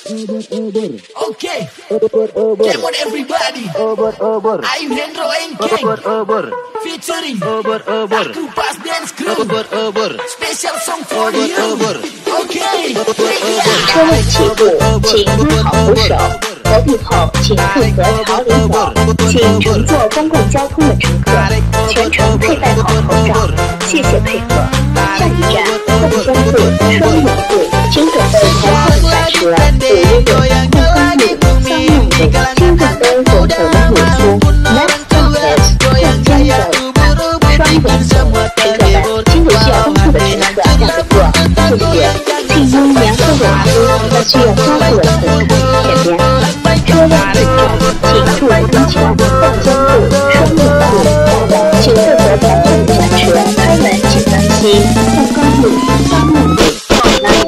Okay, come on everybody. I'm Hendro Engkeng, featuring Aku Pas Dance Crew. Special song for you. Okay, 车位起步，请拉好扶手。合并后，请负责朝里走。请乘坐公共交通的乘客全程佩戴好口罩，谢谢配合。下一站，凤江路、双永路，请准备前后下车。5路、凤冈路、香弄路，请准备左侧的路出。Left campus，凤江路、双永路，乘客们，请有需要帮助的乘客让个座，谢谢。请用两个尾部和需要加固的乘客前边。车辆进站，请注意安全。凤江路、双永路，请负责前后下车。开门请当心。凤冈路、香弄路，往南。